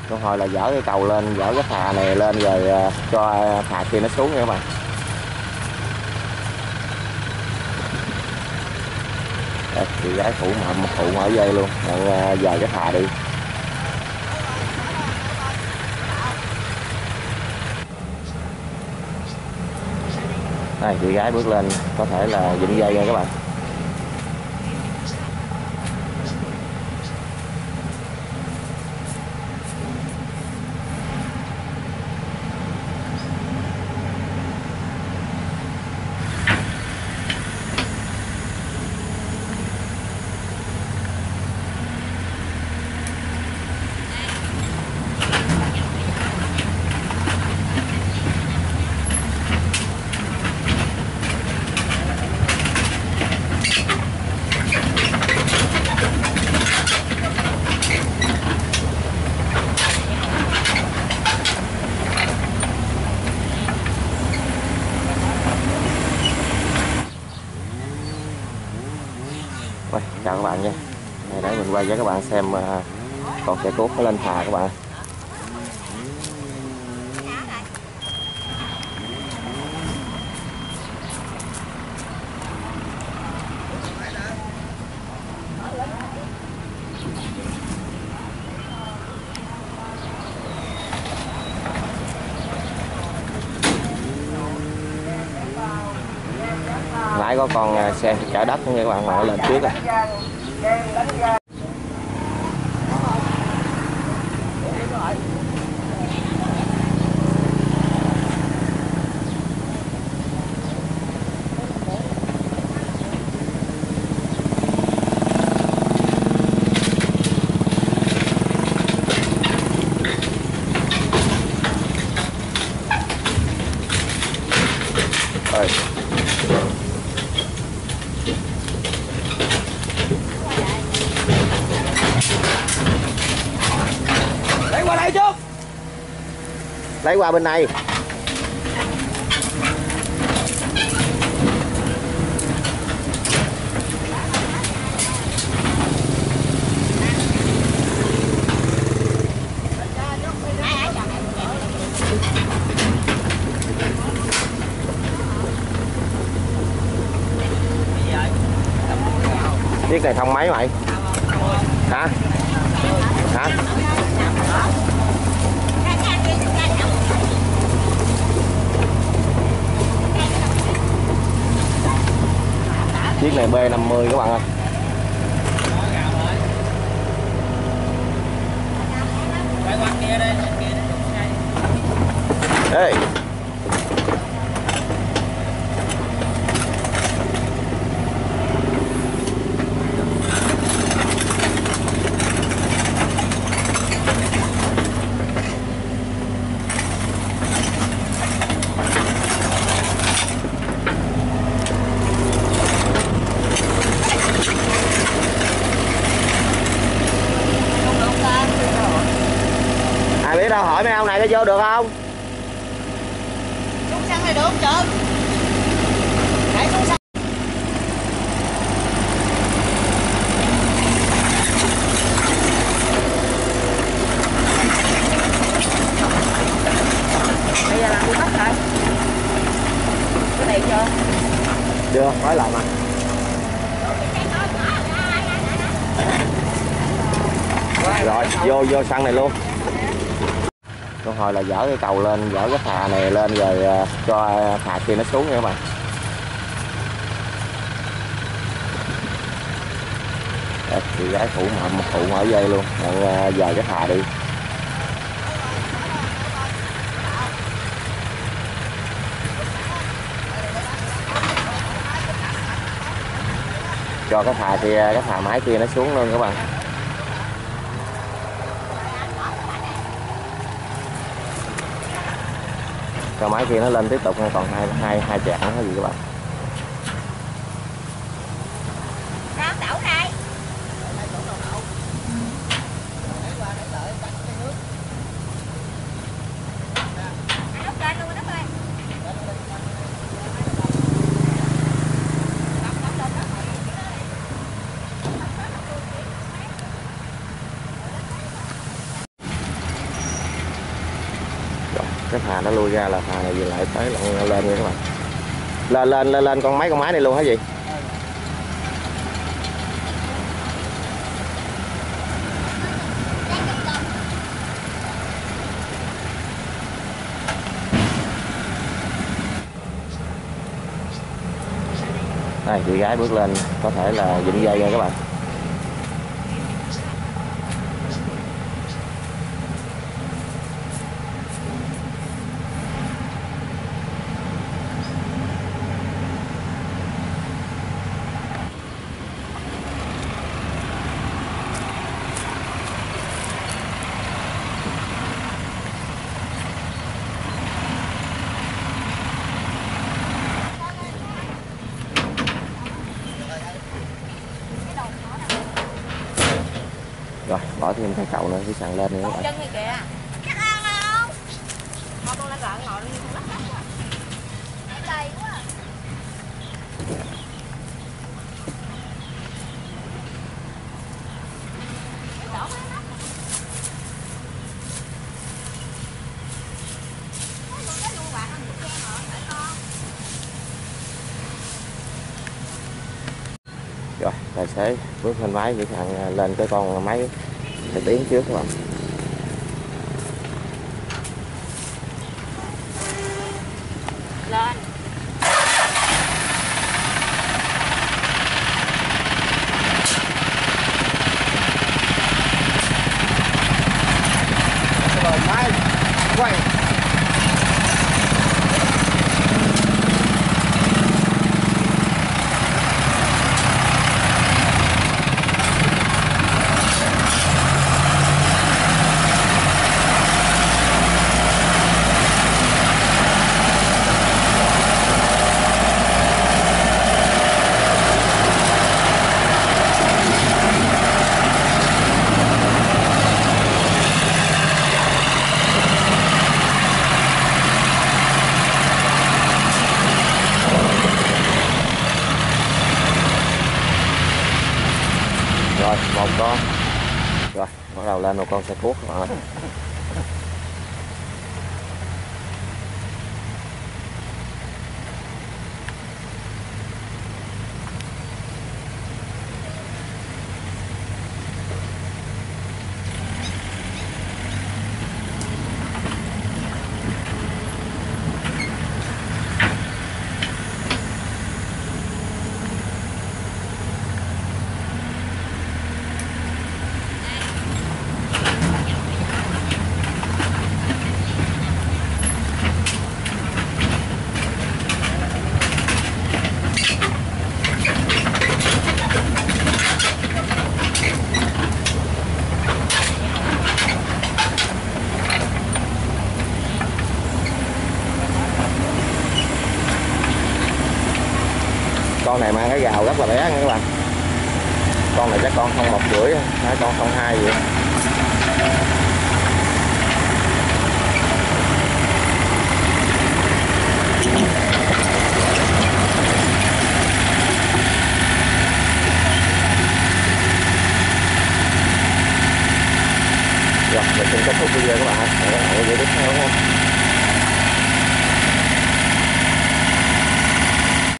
Con hồi là dỡ cái cầu lên, dỡ cái phà này lên rồi cho phà kia nó xuống nha các bạn. Đây, chị gái phụ mở dây luôn, dời cái phà đi. Đây, chị gái bước lên có thể là dựng dây nha các bạn. Chào các bạn nha. Để mình quay cho các bạn xem con xe cuốc nó lên phà các bạn. Lái có con xe chở đất nha các bạn, mà nó lên trước rồi. Lấy qua đây trước. Lấy qua bên này. Chiếc này thông mấy mày? Hả? Hả? Chiếc này B50 các bạn ơi. Ê. Ai biết đâu, hỏi mấy ông này có vô được không? Xuống xăng này được không chị? Để xuống xăng. Bây giờ làm đi bắt rồi. Có tiền chưa? Chưa, hỏi lại mà. Rồi, vô xăng này luôn. Con hồi là dỡ cái cầu lên, dỡ cái phà này lên rồi cho phà kia nó xuống nha các bạn. Đây, chị gái phụ mở dây luôn, dời cái phà đi. Cho cái phà kia, cái phà máy kia nó xuống luôn các bạn. Cho máy kia nó lên tiếp tục, còn hai chạc nữa gì các bạn. Cái phà nó lui ra là phà này dừng lại tới lên nha các bạn. Lên con máy này luôn hả gì? Đây, chị gái bước lên có thể là dựng dây nha các bạn. Rồi, bỏ thêm cái cậu nữa cái sàn lên nữa các bạn. Chân này kìa. Chắc ăn không? Thôi con lên lợn ngồi lên con lắc lắc quá. Đầy quá. Rồi, tài xế bước lên máy với thằng lên cái con máy cải tiến trước các bạn. Lên. Rồi máy quay. Rồi, một con. Rồi, bắt đầu lên một con xe cuốc các bạn ơi. Con này mang cái gào rất là bé nha các bạn. Con này chắc con 1,5, hay con 0,2 vậy. Rồi, mình xin kết thúc video các bạn. Hẹn gặp lại ở video tiếp theo nha.